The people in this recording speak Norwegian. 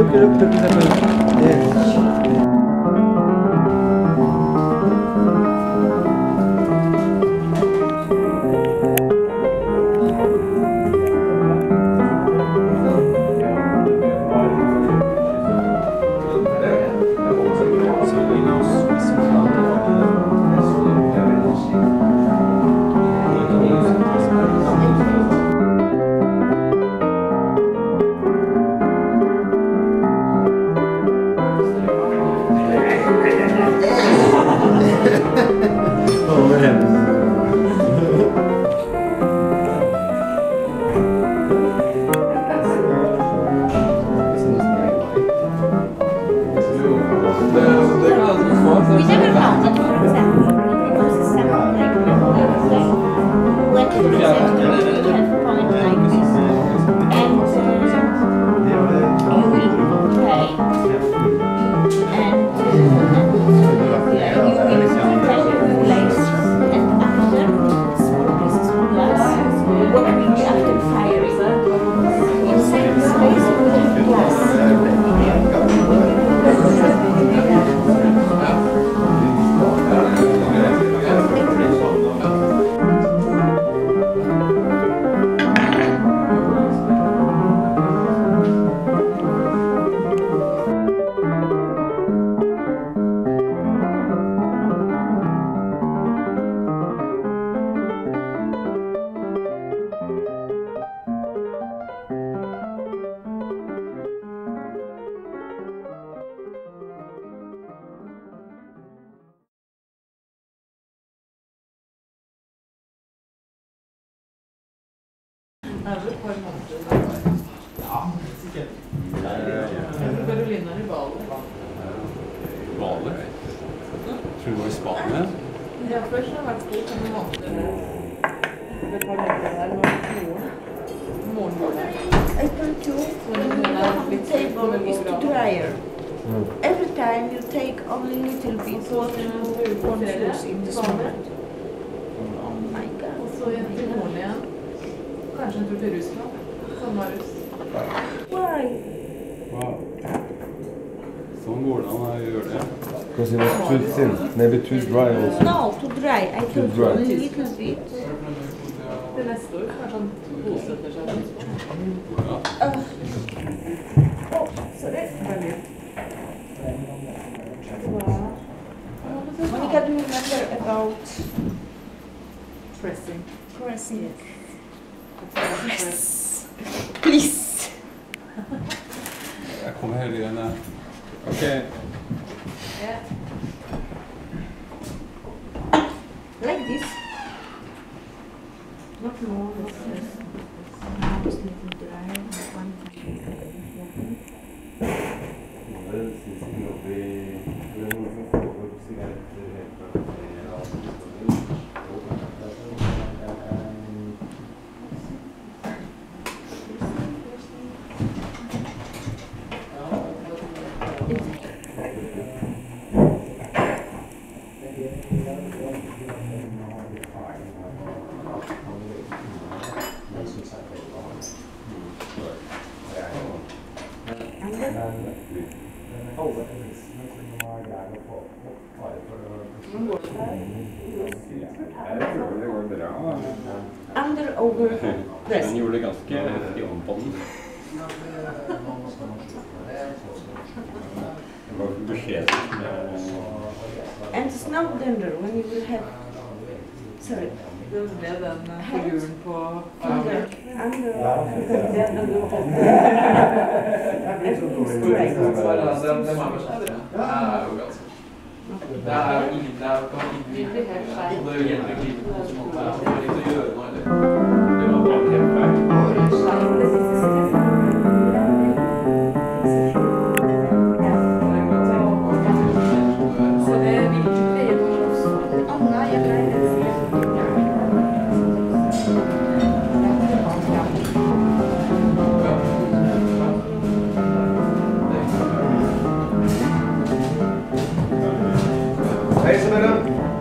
Carolina i Bali. Bali? Tror du var i Spania? Ja, først har jeg vært på en måned. Det var der med morgenbordet. I come to the table is to dryer. Every time you take only little bit water to confuse in this moment. Oh my God. Og så igjen til morgen igjen. Kanskje en tur til Russland. Sommerhus. Why? Wow. Sånn går det an å gjøre det. Because it was too thin, maybe too dry also. No, to dry. I To told you dry. only little bit. Til neste år kanskje han bosetter seg. Oh, sorry. Monica, do you remember about Pressing. pressing? Press. Please. Jeg kommer hele igjen. Ok. Ja. Like this. Not more. Now it's little dry. One under over press. Den gjorde det ganske heftig om på den. Det var ikke beskjeden. And it's not tender when you will have. Sorry. Det ble den figuren på Under. Hej så med den!